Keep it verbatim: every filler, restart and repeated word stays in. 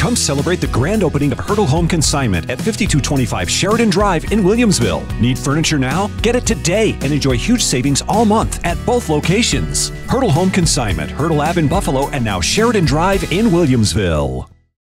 Come celebrate the grand opening of Hertel Home Consignment at fifty-two twenty-five Sheridan Drive in Williamsville. Need furniture now? Get it today and enjoy huge savings all month at both locations. Hertel Home Consignment, Hertel Ave in Buffalo, and now Sheridan Drive in Williamsville.